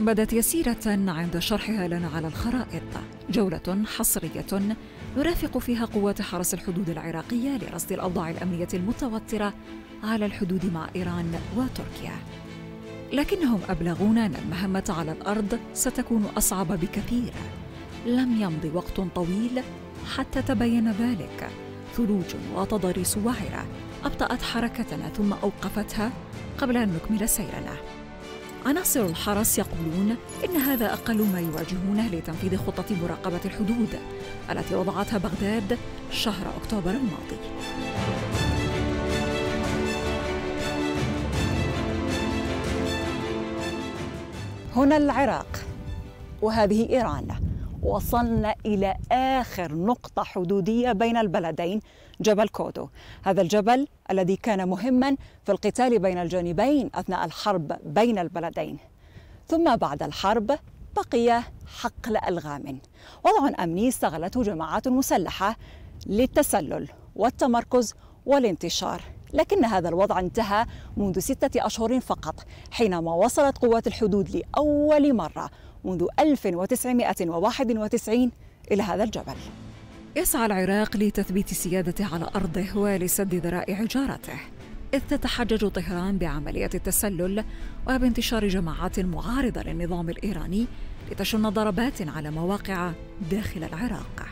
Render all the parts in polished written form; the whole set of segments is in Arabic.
بدت يسيرة عند شرحها لنا على الخرائط، جولة حصرية نرافق فيها قوات حرس الحدود العراقية لرصد الأوضاع الأمنية المتوترة على الحدود مع إيران وتركيا. لكنهم أبلغونا أن المهمة على الأرض ستكون أصعب بكثير. لم يمض وقت طويل حتى تبين ذلك. ثلوج وتضاريس وعرة أبطأت حركتنا ثم أوقفتها قبل أن نكمل سيرنا. عناصر الحرس يقولون إن هذا أقل ما يواجهونه لتنفيذ خطة مراقبة الحدود التي وضعتها بغداد شهر أكتوبر الماضي. هنا العراق وهذه إيران. وصلنا إلى آخر نقطة حدودية بين البلدين، جبل كودو. هذا الجبل الذي كان مهماً في القتال بين الجانبين أثناء الحرب بين البلدين. ثم بعد الحرب بقي حقل ألغام، وضع أمني استغلته جماعات مسلحة للتسلل والتمركز والانتشار. لكن هذا الوضع انتهى منذ 6 أشهر فقط، حينما وصلت قوات الحدود لأول مرة منذ 1991 إلى هذا الجبل. يسعى العراق لتثبيت سيادته على أرضه ولسد ذرائع جارته، إذ تتحجج طهران بعملية التسلل وبانتشار جماعات معارضة للنظام الإيراني لتشن ضربات على مواقع داخل العراق.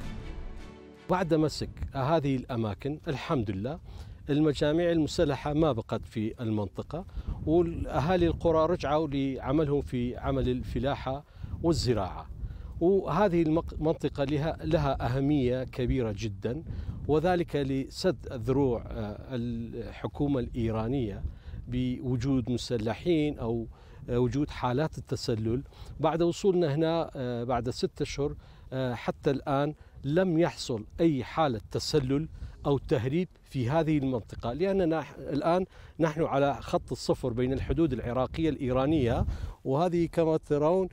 بعد مسك هذه الأماكن الحمد لله المجاميع المسلحة ما بقت في المنطقة، والأهالي القرى رجعوا لعملهم في عمل الفلاحة والزراعة. وهذه المنطقة لها أهمية كبيرة جدا، وذلك لسد ذروع الحكومة الإيرانية بوجود مسلحين أو وجود حالات التسلل. بعد وصولنا هنا بعد 6 أشهر حتى الآن لم يحصل أي حالة تسلل أو تهريب في هذه المنطقة، لأننا الآن نحن على خط الصفر بين الحدود العراقية الإيرانية، وهذه كما ترون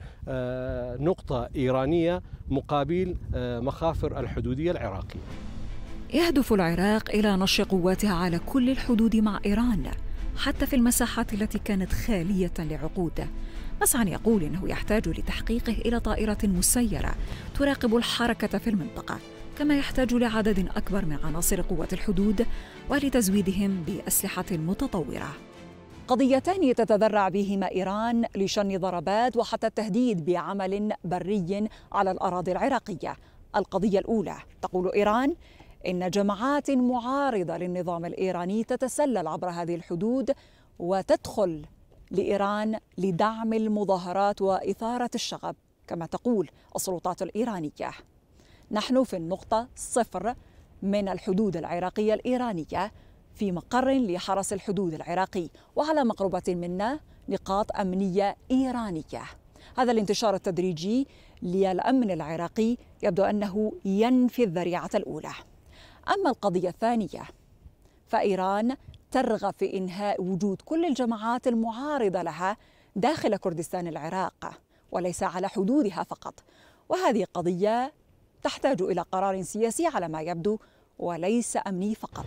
نقطة إيرانية مقابل مخافر الحدودية العراقية. يهدف العراق إلى نشر قواتها على كل الحدود مع إيران، حتى في المساحات التي كانت خالية لعقود. مسعى يقول إنه يحتاج لتحقيقه إلى طائرة مسيرة تراقب الحركة في المنطقة، كما يحتاج لعدد أكبر من عناصر قوات الحدود ولتزويدهم بأسلحة متطورة. قضيتان تتذرع بهما إيران لشن ضربات وحتى التهديد بعمل بري على الأراضي العراقية. القضية الأولى، تقول إيران إن جماعات معارضة للنظام الإيراني تتسلل عبر هذه الحدود وتدخل لإيران لدعم المظاهرات وإثارة الشغب، كما تقول السلطات الإيرانية. نحن في النقطة 0 من الحدود العراقية الإيرانية، في مقر لحرس الحدود العراقي، وعلى مقربة منا نقاط أمنية إيرانية. هذا الانتشار التدريجي للأمن العراقي يبدو أنه ينفي الذريعة الأولى. أما القضية الثانية فإيران ترغب في إنهاء وجود كل الجماعات المعارضة لها داخل كردستان العراق وليس على حدودها فقط، وهذه قضية تحتاج إلى قرار سياسي على ما يبدو وليس أمني فقط.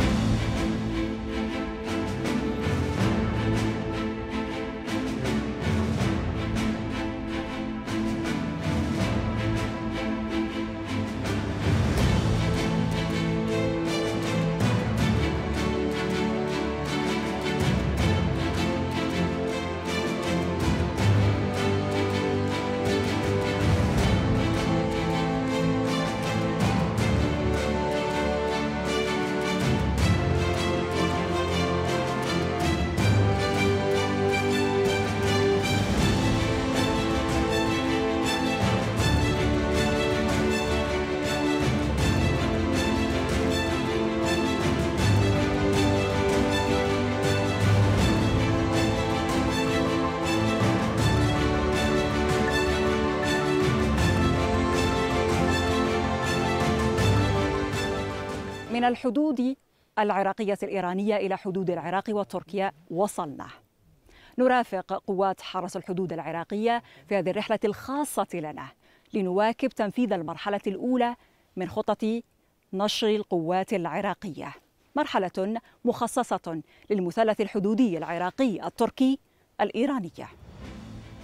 من الحدود العراقية الإيرانية إلى حدود العراق وتركيا وصلنا. نرافق قوات حرس الحدود العراقية في هذه الرحلة الخاصة لنا لنواكب تنفيذ المرحلة الأولى من خطة نشر القوات العراقية، مرحلة مخصصة للمثلث الحدودي العراقي التركي الإيرانية.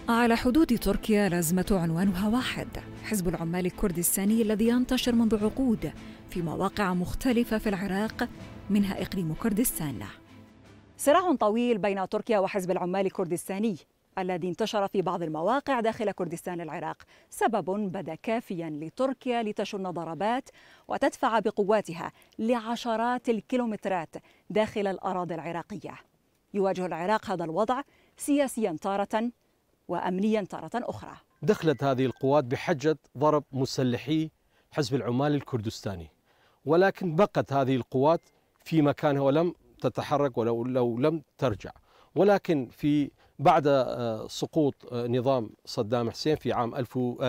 على حدود تركيا الأزمة عنوانها واحد: حزب العمال الكردستاني الذي ينتشر منذ عقود في مواقع مختلفة في العراق منها إقليم كردستان. صراع طويل بين تركيا وحزب العمال الكردستاني الذي انتشر في بعض المواقع داخل كردستان العراق، سبب بدا كافيا لتركيا لتشن ضربات وتدفع بقواتها لعشرات الكيلومترات داخل الأراضي العراقية. يواجه العراق هذا الوضع سياسيا تارة وأمنيا تارة أخرى. دخلت هذه القوات بحجة ضرب مسلحي حزب العمال الكردستاني، ولكن بقت هذه القوات في مكانها ولم تتحرك ولو لم ترجع. ولكن بعد سقوط نظام صدام حسين في عام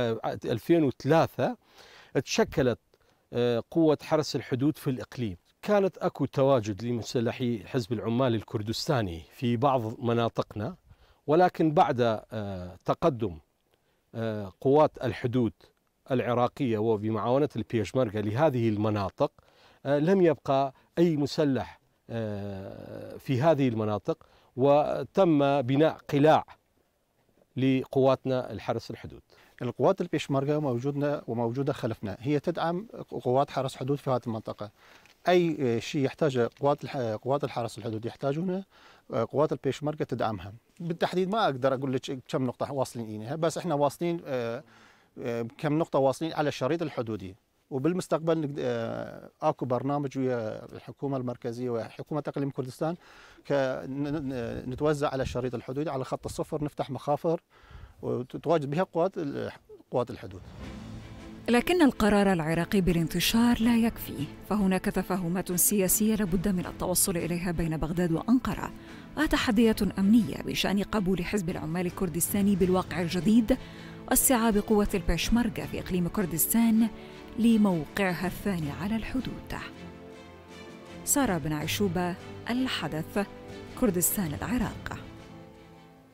2003 تشكلت قوة حرس الحدود في الإقليم. كانت أكو تواجد لمسلحي حزب العمال الكردستاني في بعض مناطقنا، ولكن بعد تقدم قوات الحدود العراقية وبمعاونة البيشمركة لهذه المناطق لم يبقى أي مسلح في هذه المناطق، وتم بناء قلاع لقواتنا الحرس الحدود. القوات البيشمركة موجودة خلفنا، هي تدعم قوات حرس حدود في هذه المنطقة. أي شيء يحتاجه قوات الحرس الحدود يحتاجونه، قوات البيشمركة تدعمها. بالتحديد ما أقدر أقول لك كم نقطة واصلين إليها، بس إحنا واصلين كم نقطة واصلين على الشريط الحدودي. وبالمستقبل اكو برنامج ويا الحكومه المركزيه وحكومه اقليم كردستان نتوزع على الشريط الحدودي على خط الصفر، نفتح مخافر وتتواجد بها قوات الحدود. لكن القرار العراقي بالانتشار لا يكفي، فهناك تفاهمات سياسية لابد من التوصل إليها بين بغداد وأنقرة، وتحديات أمنية بشأن قبول حزب العمال الكردستاني بالواقع الجديد واستيعاب قوة البيشمركة في إقليم كردستان لموقعها الثاني على الحدود. سارة بن عيشوبة، الحدث، كردستان العراق.